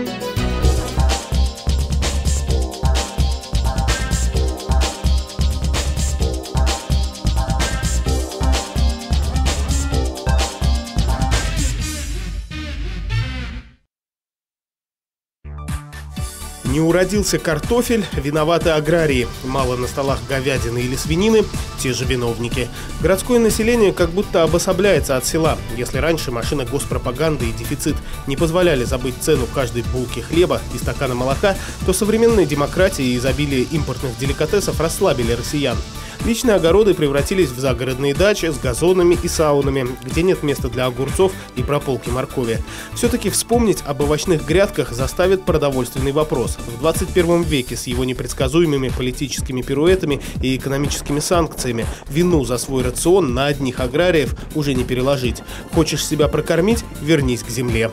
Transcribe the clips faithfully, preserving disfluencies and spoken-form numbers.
Не уродился картофель, виноваты аграрии. Мало на столах говядины или свинины, те же виновники. Городское население как будто обособляется от села. Если раньше машина госпропаганды и дефицит не позволяли забыть цену каждой булки хлеба и стакана молока, то современная демократия и изобилие импортных деликатесов расслабили россиян. Личные огороды превратились в загородные дачи с газонами и саунами, где нет места для огурцов и прополки моркови. Все-таки вспомнить об овощных грядках заставит продовольственный вопрос. В двадцать первом веке с его непредсказуемыми политическими пируэтами и экономическими санкциями вину за свой рацион на одних аграриев уже не переложить. Хочешь себя прокормить – вернись к земле.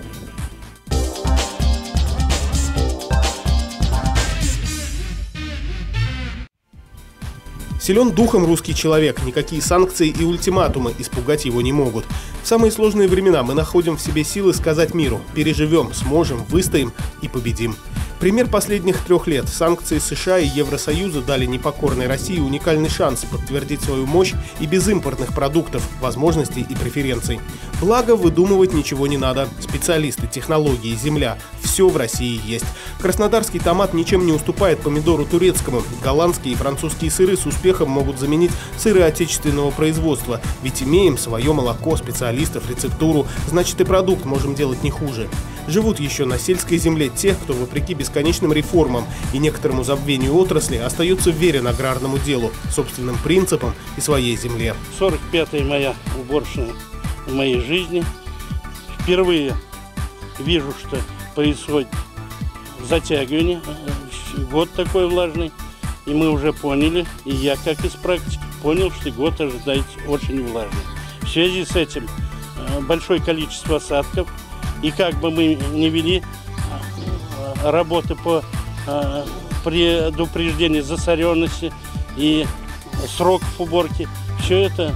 Силен духом русский человек, никакие санкции и ультиматумы испугать его не могут. В самые сложные времена мы находим в себе силы сказать миру: переживем, сможем, выстоим и победим. Пример последних трех лет. Санкции США и Евросоюза дали непокорной России уникальный шанс подтвердить свою мощь и без импортных продуктов, возможностей и преференций. Благо, выдумывать ничего не надо. Специалисты, технологии, земля – все в России есть. Краснодарский томат ничем не уступает помидору турецкому. Голландские и французские сыры с успехом могут заменить сыры отечественного производства. Ведь имеем свое молоко, специалистов, рецептуру, значит и продукт можем делать не хуже. Живут еще на сельской земле те, кто, вопреки бесконечным реформам и некоторому забвению отрасли, остается верен аграрному делу, собственным принципам и своей земле. сорок пятая моя уборочная в моей жизни. Впервые вижу, что происходит затягивание. Год такой влажный. И мы уже поняли, и я, как из практики, понял, что год ожидается очень влажный. В связи с этим большое количество осадков. И как бы мы ни вели работы по предупреждению засоренности и сроков уборки, все это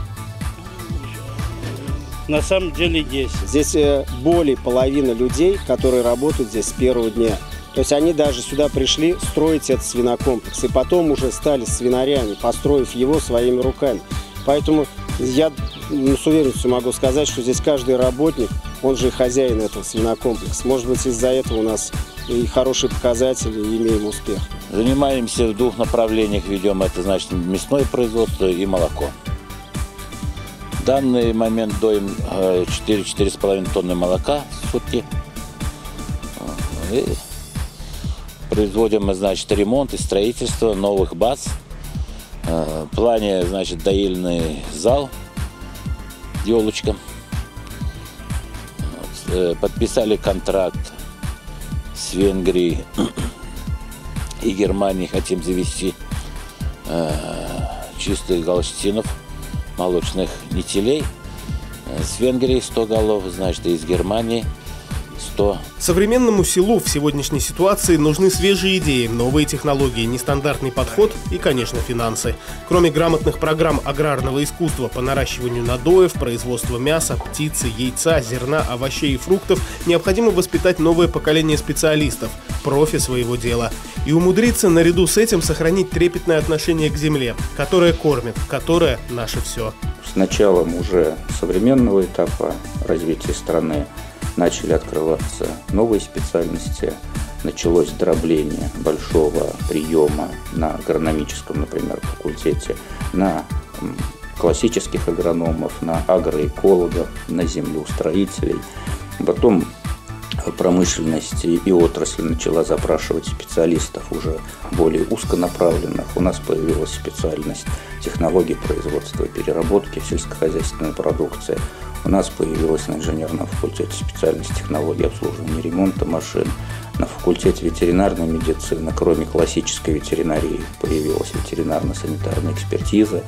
на самом деле есть. Здесь более половины людей, которые работают здесь с первого дня. То есть они даже сюда пришли строить этот свинокомплекс. И потом уже стали свинарями, построив его своими руками. Поэтому я ну, с уверенностью могу сказать, что здесь каждый работник, он же хозяин этого свинокомплекса. Может быть, из-за этого у нас и хорошие показатели, и имеем успех. Занимаемся в двух направлениях, ведем это, значит, мясное производство и молоко. В данный момент доим четыре-четыре с половиной тонны молока в сутки. И производим, значит, ремонт и строительство новых баз. В плане, значит, доильный зал, елочка. Подписали контракт с Венгрией и Германией. Хотим завести э, чистых галштинов, молочных нетелей. С Венгрией сто голов, значит, и из Германии сто. Современному селу в сегодняшней ситуации нужны свежие идеи, новые технологии, нестандартный подход и, конечно, финансы. Кроме грамотных программ аграрного искусства по наращиванию надоев, производству мяса, птицы, яйца, зерна, овощей и фруктов, необходимо воспитать новое поколение специалистов, профи своего дела. И умудриться наряду с этим сохранить трепетное отношение к земле, которая кормит, которая наше все. С началом уже современного этапа развития страны начали открываться новые специальности, началось дробление большого приема на агрономическом, например, факультете, на классических агрономов, на агроэкологов, на землеустроителей. Потом промышленность и отрасль начала запрашивать специалистов уже более узконаправленных. У нас появилась специальность технологии производства и переработки сельскохозяйственной продукции. У нас появилась на инженерном факультете специальность технологии обслуживания и ремонта машин. На факультете ветеринарной медицины, кроме классической ветеринарии, появилась ветеринарно-санитарная экспертиза.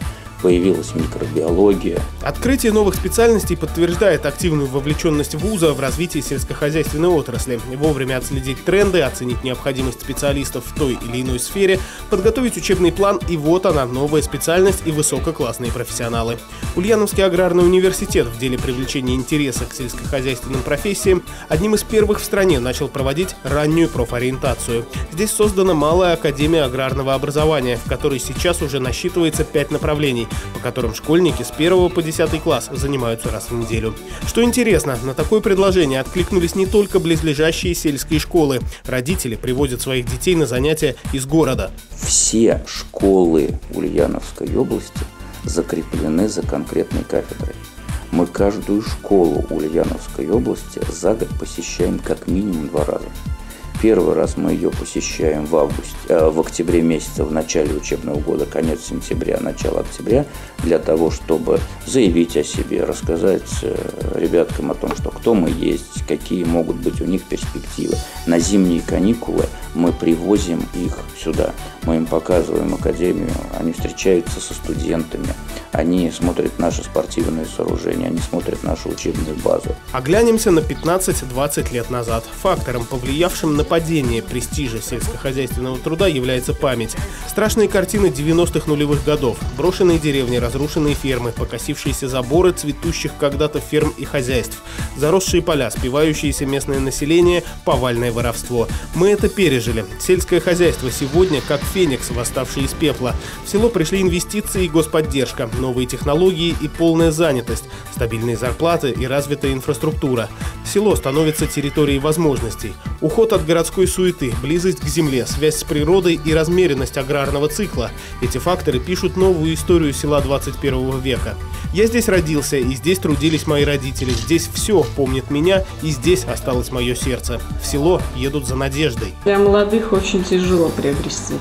появилась микробиология. Открытие новых специальностей подтверждает активную вовлеченность вуза в развитие сельскохозяйственной отрасли. Вовремя отследить тренды, оценить необходимость специалистов в той или иной сфере, подготовить учебный план, и вот она, новая специальность и высококлассные профессионалы. Ульяновский аграрный университет в деле привлечения интереса к сельскохозяйственным профессиям одним из первых в стране начал проводить раннюю профориентацию. Здесь создана малая академия аграрного образования, в которой сейчас уже насчитывается пять направлений, по которым школьники с первого по десятый класс занимаются раз в неделю. Что интересно, на такое предложение откликнулись не только близлежащие сельские школы. Родители привозят своих детей на занятия из города. Все школы Ульяновской области закреплены за конкретной кафедрой. Мы каждую школу Ульяновской области за год посещаем как минимум два раза. Первый раз мы ее посещаем в августе, э, в октябре месяце, в начале учебного года, конец сентября, начало октября, для того, чтобы заявить о себе, рассказать э, ребяткам о том, что кто мы есть, какие могут быть у них перспективы. На зимние каникулы мы привозим их сюда, мы им показываем академию, они встречаются со студентами, они смотрят наши спортивные сооружения, они смотрят нашу учебную базу. Оглянемся на пятнадцать-двадцать лет назад. Фактором, повлиявшим на падение престижа сельскохозяйственного труда, является память. Страшные картины девяностых нулевых годов. Брошенные деревни, разрушенные фермы, покосившиеся заборы цветущих когда-то ферм и хозяйств, заросшие поля, спивающееся местное население, повальное воровство. Мы это пережили. Сельское хозяйство сегодня как феникс, восставший из пепла. В село пришли инвестиции и господдержка, новые технологии и полная занятость, стабильные зарплаты и развитая инфраструктура. Село становится территорией возможностей. Уход от городской суеты, близость к земле, связь с природой и размеренность аграрного цикла. Эти факторы пишут новую историю села двадцать первого века. Я здесь родился, и здесь трудились мои родители. Здесь все помнит меня, и здесь осталось мое сердце. В село едут за надеждой. Для молодых очень тяжело приобрести,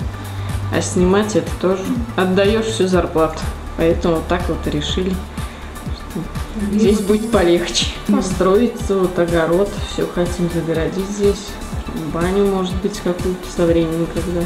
а снимать это тоже. Отдаешь всю зарплату, поэтому так вот и решили. Здесь будет полегче. Построиться, вот огород, все хотим загородить здесь. Баню, может быть, какую-то со временем, когда.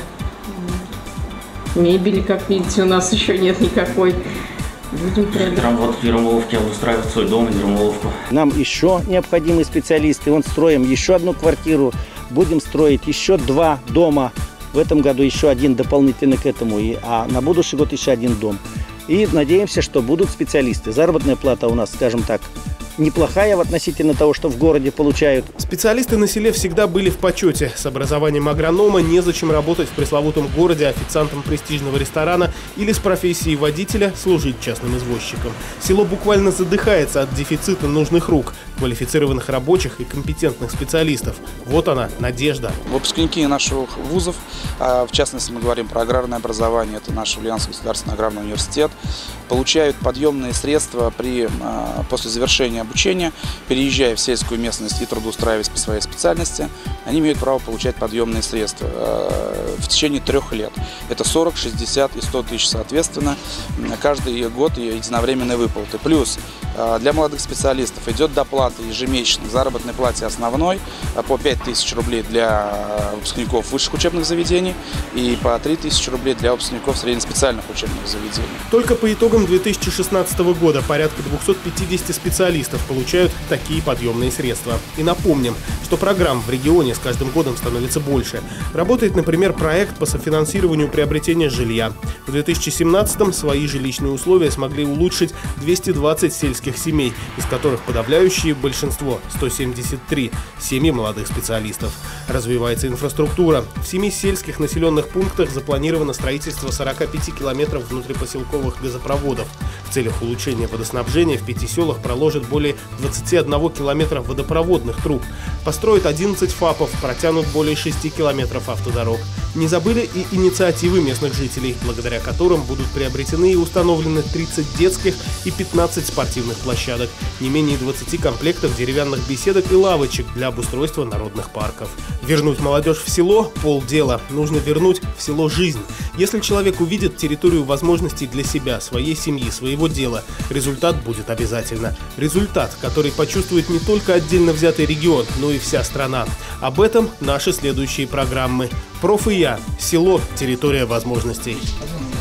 Мебели, как видите, у нас еще нет никакой. Будем Прям вот в Ермоловке обустраивать свой дом, Ермоловку. Нам еще необходимые специалисты. Вон строим еще одну квартиру. Будем строить еще два дома. В этом году еще один дополнительно к этому. А на будущий год еще один дом. И надеемся, что будут специалисты. Заработная плата у нас, скажем так, неплохая в относительно того, что в городе получают. Специалисты на селе всегда были в почете. С образованием агронома незачем работать в пресловутом городе официантом престижного ресторана или с профессией водителя служить частным извозчиком. Село буквально задыхается от дефицита нужных рук, квалифицированных рабочих и компетентных специалистов. Вот она, надежда. Выпускники наших вузов, в частности мы говорим про аграрное образование, это наш Ульяновский государственный аграрный университет, получают подъемные средства при, после завершения обучения, переезжая в сельскую местность и трудоустраиваясь по своей специальности, они имеют право получать подъемные средства в течение трех лет. Это сорок, шестьдесят и сто тысяч соответственно. Каждый год единовременные выплаты. Плюс для молодых специалистов идет доплата ежемесячно к заработной плате основной по пять тысяч рублей для выпускников высших учебных заведений и по три тысячи рублей для выпускников среднеспециальных учебных заведений. Только по итогам две тысячи шестнадцатого года порядка двухсот пятидесяти специалистов получают такие подъемные средства. И напомним, что программ в регионе с каждым годом становится больше. Работает, например, проект по софинансированию приобретения жилья. В две тысячи семнадцатом свои жилищные условия смогли улучшить двести двадцать сельских семей, из которых подавляющее большинство, сто семьдесят три, семьи молодых специалистов. Развивается инфраструктура. В семи сельских населенных пунктах запланировано строительство сорока пяти километров внутрипоселковых газопроводов. В целях улучшения водоснабжения в пяти селах проложат более двадцати одного километра водопроводных труб. Построят одиннадцать ФАПов, протянут более шести километров автодорог. Не забыли и инициативы местных жителей, благодаря которым будут приобретены и установлены тридцать детских и пятнадцать спортивных площадок, не менее двадцати комплектов деревянных беседок и лавочек для обустройства народных парков. Вернуть молодежь в село – полдела. Нужно вернуть в село жизнь. Если человек увидит территорию возможностей для себя, своей семьи, своего дела, результат будет обязательно. Результат, который почувствует не только отдельно взятый регион, но и вся страна. Об этом наши следующие программы. Проф и я. Село. Территория возможностей.